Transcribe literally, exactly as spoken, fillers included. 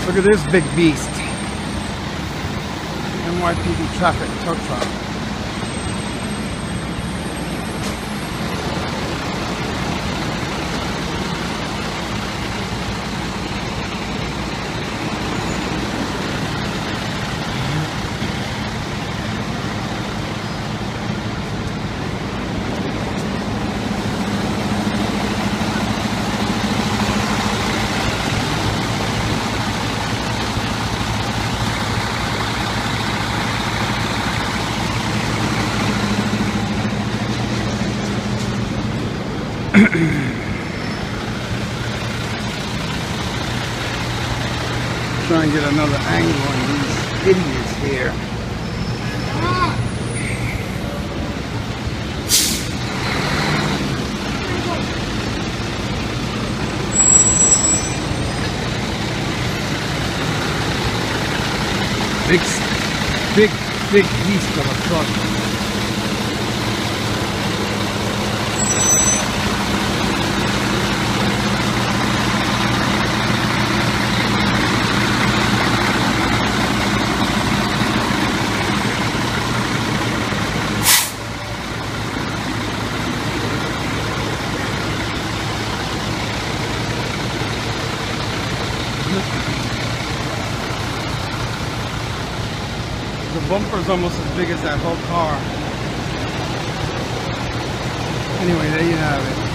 Look at this big beast. N Y P D traffic tow truck. Try and get another angle on these idiots here. Big, big, big beast of a truck. The bumper's almost as big as that whole car. Anyway, there you have it.